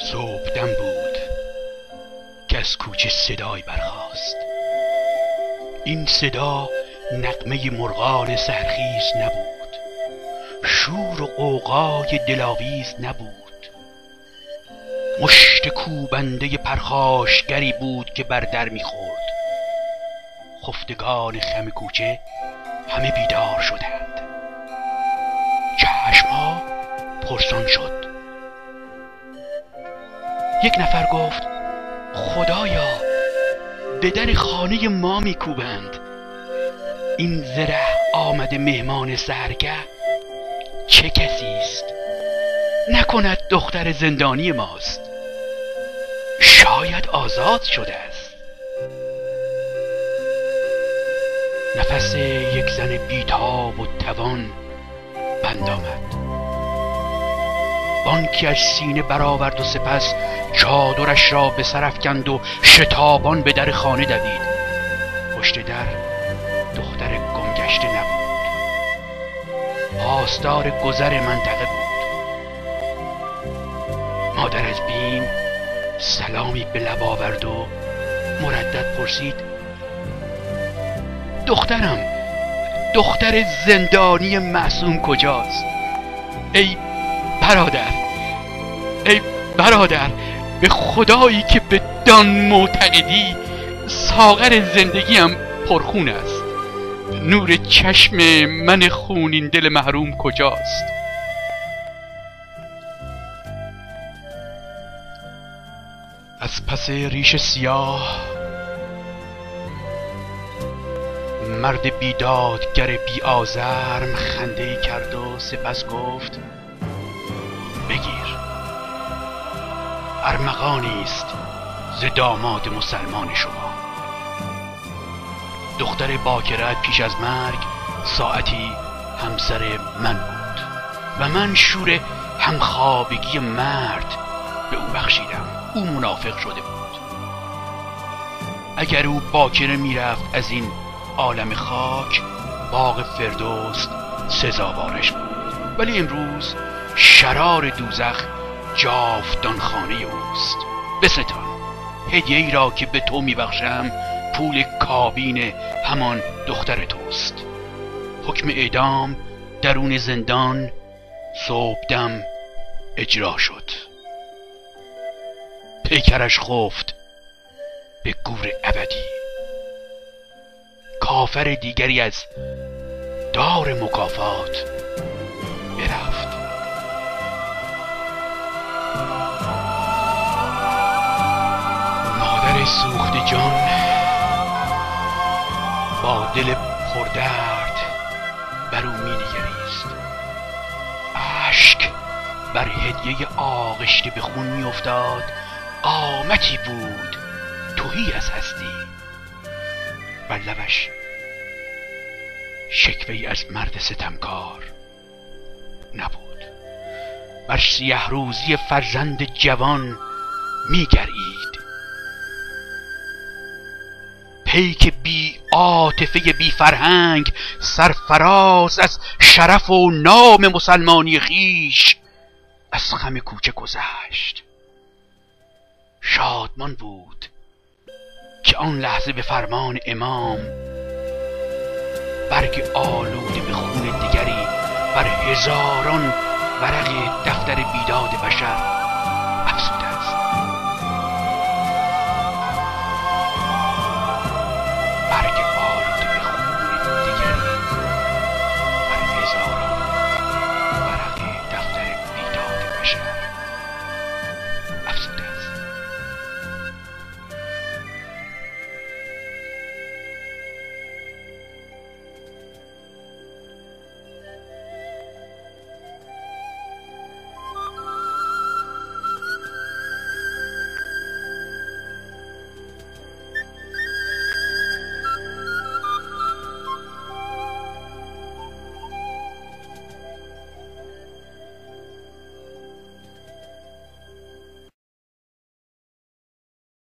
صبحدم بود که از کوچه صدایی برخاست. این صدا نغمه مرغان سحرخیز نبود، شور و غوغای دلاویز نبود، مشت کوبنده پرخاشگری بود که بر در میخورد. خفتگان خم کوچه همه بیدار شدند. چشمها پرسان شد. یک نفر گفت: خدایا، به در خانه ما میکوبند. این زره آمده مهمان سحرگه چه کسی است؟ نکند دختر زندانی ماست؟ شاید آزاد شده است. نفس یک زن بیتاب و توان بند آمد. بانکی از سینه برآورد و سپس چادرش را به سر افکند و شتابان به در خانه دوید. پشت در دختر گمگشته نبود، پاسدار گذر منطقه بود. مادر از بیم سلامی به لب آورد و مردد پرسید: دخترم، دختر زندانی معصوم کجاست؟ ای برادر، ای برادر، به خدایی که به دان معتقدی، ساغر زندگیم پرخون است. نور چشم من خونین دل محروم کجاست؟ از پس ریش سیاه مرد بیدادگر بی آزرم خنده‌ای کرد و سپس گفت: بگیر، ارمغانی است ز داماد مسلمان شما. دختر باکره پیش از مرگ ساعتی همسر من بود و من شور همخوابگی مرد به او بخشیدم. او منافق شده بود. اگر او باکره میرفت از این عالم خاک، باغ فردوس سزاوارش بود، ولی امروز شرار دوزخ جاودان خانه اوست. بستان، هدیه ای را که به تو میبخشم پول کابین همان دختر توست. حکم اعدام درون زندان صبحدم اجرا شد. پیکرش خفت به گور ابدی. کافر دیگری از دار مکافات برفت. مادر سوخت جان با دل پردرد بر او می نگریست. اشک بر هدیه آغشته به خون می افتاد. قامتی بود تهی از هستی. بر لبش شکوه‌ای از مرد ستمکار نبود. بر سیه روزی فرزند جوان می‌گرید. پیک بی عاطفه بی فرهنگ سرفراز از شرف و نام مسلمانی خیش از خم کوچه گذشت. شادمان بود که آن لحظه به فرمان امام برگ آلوده به خون دیگری بر هزاران ورق دفتر بیداد بشر